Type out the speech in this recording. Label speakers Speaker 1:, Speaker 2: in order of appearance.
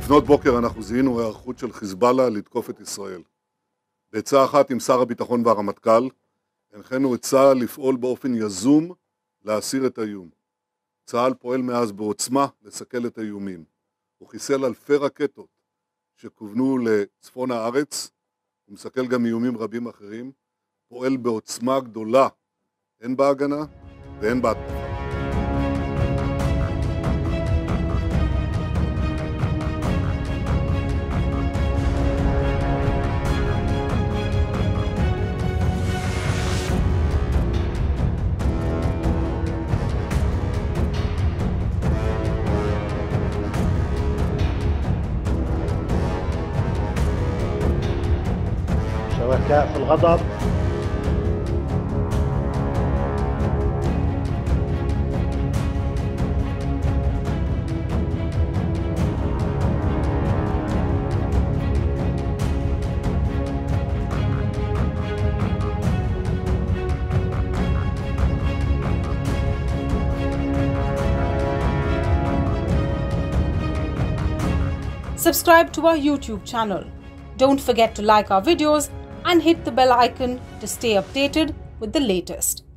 Speaker 1: לפנות בוקר אנחנו זיהינו היערכות של חיזבאללה לתקוף את ישראל. בעצה אחת עם שר הביטחון והרמטכ"ל, הנחינו את צה"ל לפעול באופן יזום להסיר את האיום. צה"ל פועל מאז בעוצמה לסכל את האיומים. הוא חיסל אלפי רקטות שכוונו לצפון הארץ, הוא מסכל גם איומים רבים אחרים, פועל בעוצמה גדולה, הן בהגנה והן בהתקפה.
Speaker 2: شركاء في الغضب
Speaker 3: Subscribe to our YouTube channel. Don't forget to like our videos and hit the bell icon to stay updated with the latest.